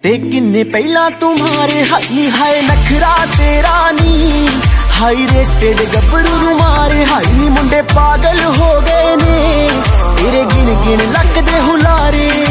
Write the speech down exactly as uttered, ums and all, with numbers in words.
ते किन्ने पहला तुम्हारे हाई हाय नखरा तेरा नी हाई रेटेड गबरू मारे हाई नी मुंडे पागल हो गए ने तेरे गिन गिन लक दे हुलारे।